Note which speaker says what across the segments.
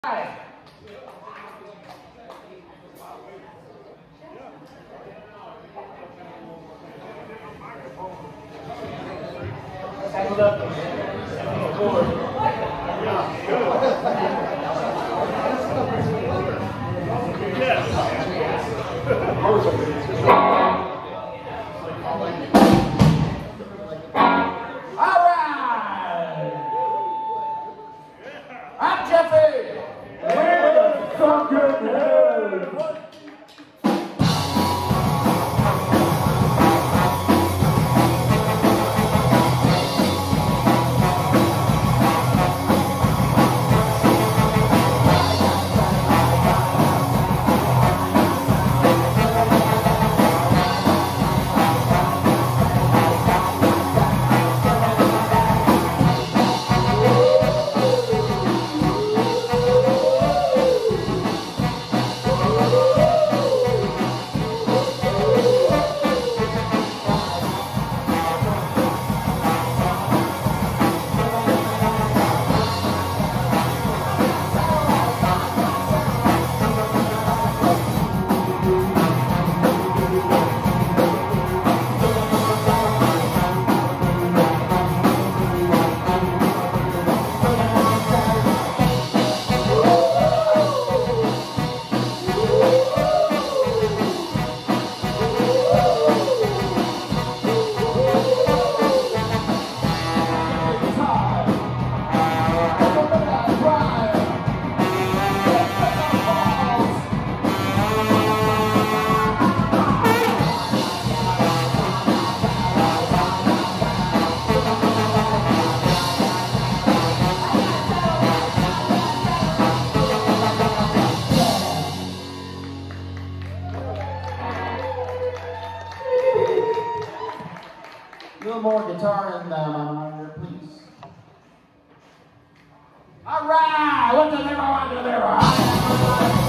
Speaker 1: Hi. Stand up. All right. I'm Jeffy. We're the Sunken Heads. A little more guitar and monitor, please. All right, what does everyone do there?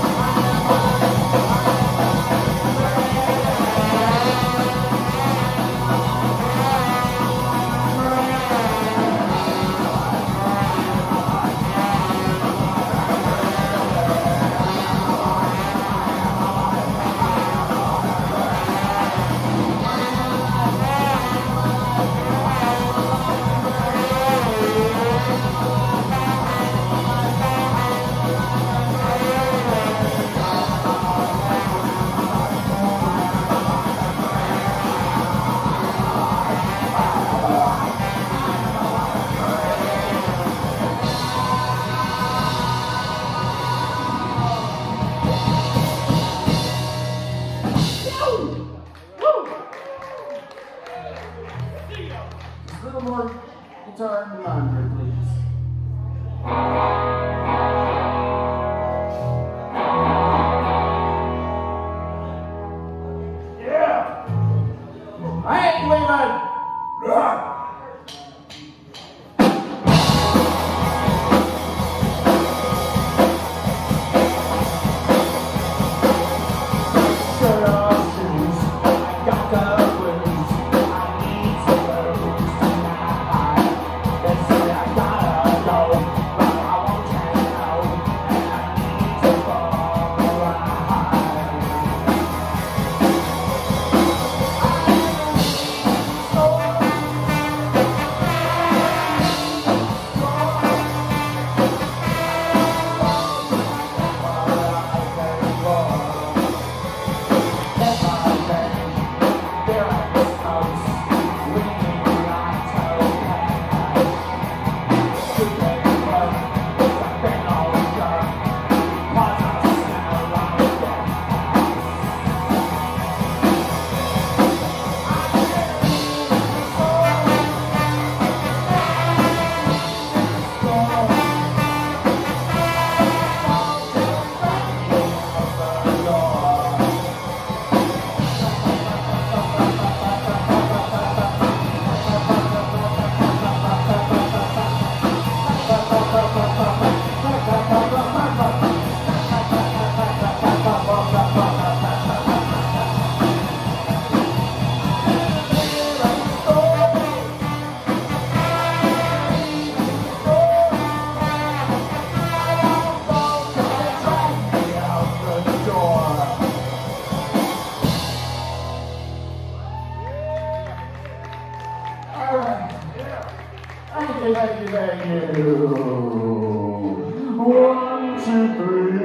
Speaker 1: 2, 3.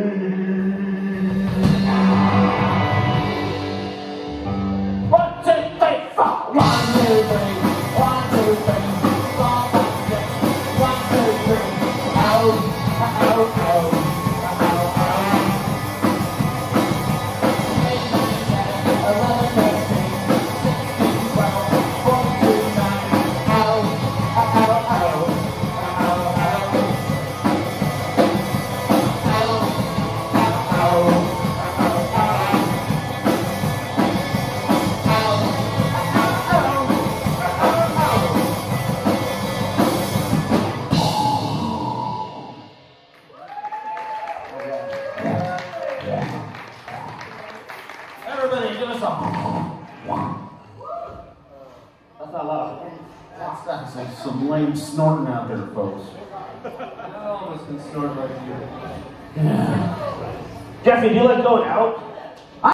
Speaker 1: 1, 2, 3, 4. 1, 2, 3. 1, 2, 3. 4, 5, 6. 1, 2, 3. Oh, oh, oh. Everybody, give us a. That's not loud. That's like some lame snorting out there, folks.
Speaker 2: I almost been snorting like you.
Speaker 1: Yeah.
Speaker 2: Jeffy, do you like going out?